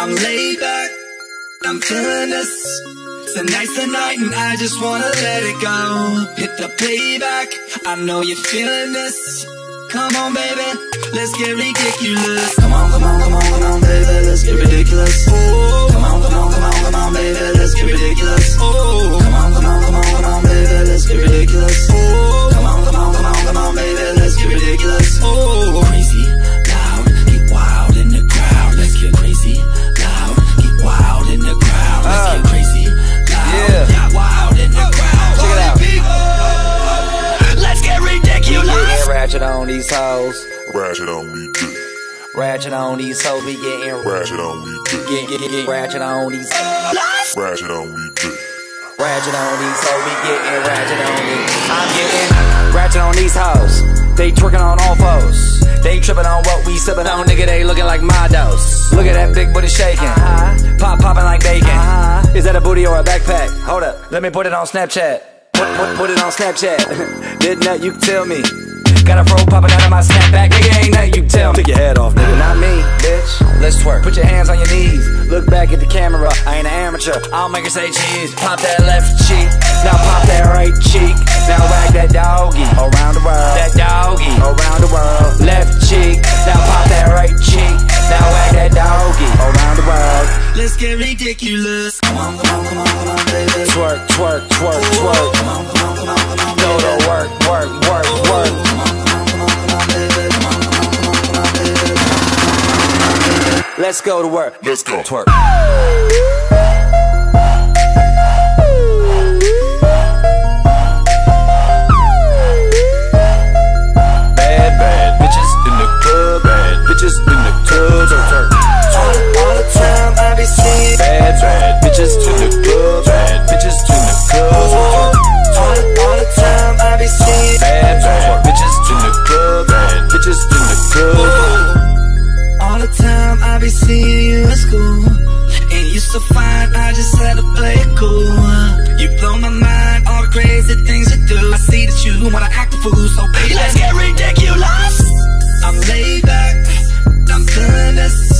I'm laid back, I'm feeling this. Tonight's the night and I just wanna let it go. Hit the playback, I know you're feeling this. Come on baby, let's get ridiculous. Come on, come on, come on, come on baby, let's get ridiculous. Oh, come on, come on, come on, come on baby, let's get ridiculous. Oh, come on, come on, come on, come on baby, let's get ridiculous. Oh, come on, come on, come on, come on baby, let's get ridiculous. Oh, crazy, loud, get wild in the crowd. Let's get crazy, loud, get wild in the crowd. Let's get crazy, loud, get wild in the crowd. Check it out. Let's get ridiculous. We getting ratchet on these hoes. Ratchet on me dick. Ratchet on these hoes. We getting Ratchet on me dick. get ratchet on these. Ratchet on me dick. Ratchet on these hoes. We getting ratchet on these. I'm getting ratchet on these hoes. They twerking on all foes. They tripping on what we sipping on, nigga. They looking like my dose. Look at that big booty shaking, popping like bacon. Is that a booty or a backpack? Hold up, let me put it on Snapchat. Put it on Snapchat. Didn't that you can tell me? Got a fro popping out of my snapback, nigga. Ain't that you can tell me? Take your head off, nigga. Not me, bitch. Let's twerk. Put your hands on your knees. Look back at the camera. I ain't an amateur. I'll make her say cheese. Pop that left cheek. Now pop that right cheek. Now wag that doggy around the world. That doggy around the world. Left cheek. Now pop that right cheek. Now wag that doggy around the world. Let's get ridiculous. Come on, come on, come on, come on, baby. Twerk, twerk, twerk, twerk. Come on, come on, come on, come on, Go to work, work, work, work. Come on, come on, come on, come on, baby. Come on, come on, come on, come on, baby. Let's go to work. Let's go. Twerk. Bad bitches in the club. Bad bitches in the club. Twerk. All the time I be seeing Bad bitches in the club. Bad bitches in the club. all the time I be seeing Bad bitches in the club. Bad bitches in the club. all the time I be seeing you at school. And you so fine, I just had to play it cool. You blow my mind, all the crazy things you do. I see that you wanna act a fool, so baby, let's get ridiculous. I'm laid back, I'm feeling this.